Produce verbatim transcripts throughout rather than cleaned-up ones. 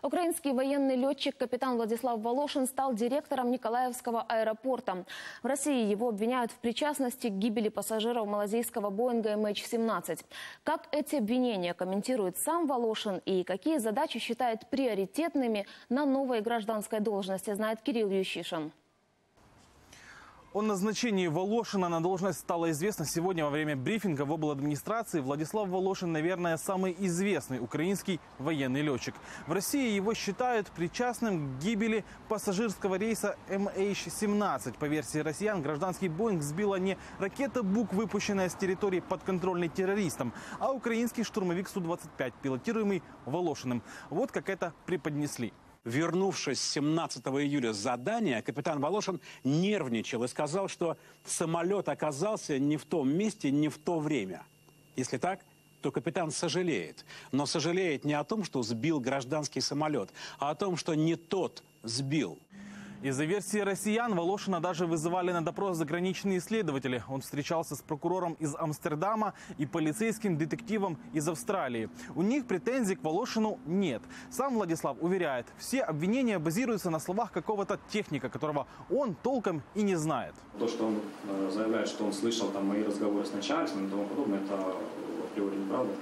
Украинский военный летчик капитан Владислав Волошин стал директором Николаевского аэропорта. В России его обвиняют в причастности к гибели пассажиров малазийского Боинга эм эйч семнадцать. Как эти обвинения комментирует сам Волошин и какие задачи считает приоритетными на новой гражданской должности, знает Кирилл Ющишин. О назначении Волошина на должность стало известно сегодня во время брифинга в обладминистрации. Владислав Волошин, наверное, самый известный украинский военный летчик. В России его считают причастным к гибели пассажирского рейса эм эйч семнадцать. По версии россиян, гражданский Боинг сбила не ракета «Бук», выпущенная с территории подконтрольной террористам, а украинский штурмовик Су двадцать пять, пилотируемый Волошиным. Вот как это преподнесли. Вернувшись семнадцатого июля с задания, капитан Волошин нервничал и сказал, что самолет оказался не в том месте, не в то время. Если так, то капитан сожалеет. Но сожалеет не о том, что сбил гражданский самолет, а о том, что не тот сбил. Из-за версии россиян Волошина даже вызывали на допрос заграничные следователи. Он встречался с прокурором из Амстердама и полицейским детективом из Австралии. У них претензий к Волошину нет. Сам Владислав уверяет, все обвинения базируются на словах какого-то техника, которого он толком и не знает. То, что он э, заявляет, что он слышал там мои разговоры с начальством и тому подобное, это априори неправда.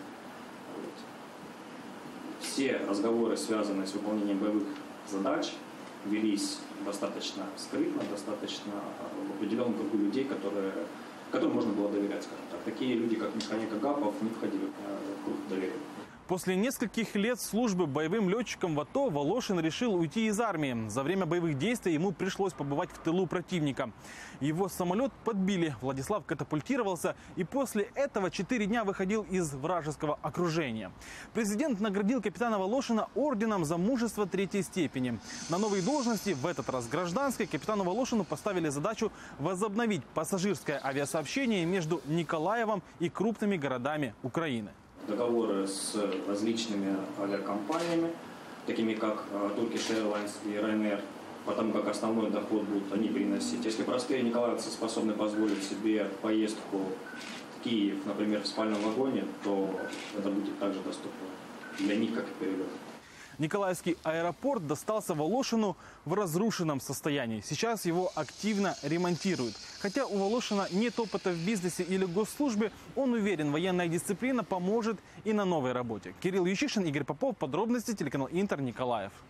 Все разговоры, связанные с выполнением боевых задач, велись достаточно скрытно, достаточно в определенном кругу людей, которые, которым можно было доверять, скажем так. Такие люди, как Михаил Агапов, не входили в круг доверия. После нескольких лет службы боевым летчиком в АТО Волошин решил уйти из армии. За время боевых действий ему пришлось побывать в тылу противника. Его самолет подбили, Владислав катапультировался и после этого четыре дня выходил из вражеского окружения. Президент наградил капитана Волошина орденом за мужество третьей степени. На новой должности, в этот раз гражданской, капитану Волошину поставили задачу возобновить пассажирское авиасообщение между Николаевом и крупными городами Украины. Договоры с различными авиакомпаниями, такими как Turkish Airlines и Ryanair, потому как основной доход будут они приносить. Если простые николаевцы способны позволить себе поездку в Киев, например, в спальном вагоне, то это будет также доступно для них, как и перелет. Николаевский аэропорт достался Волошину в разрушенном состоянии. Сейчас его активно ремонтируют. Хотя у Волошина нет опыта в бизнесе или госслужбе, он уверен, военная дисциплина поможет и на новой работе. Кирилл Ющишин, Игорь Попов. Подробности телеканал Интер, Николаев.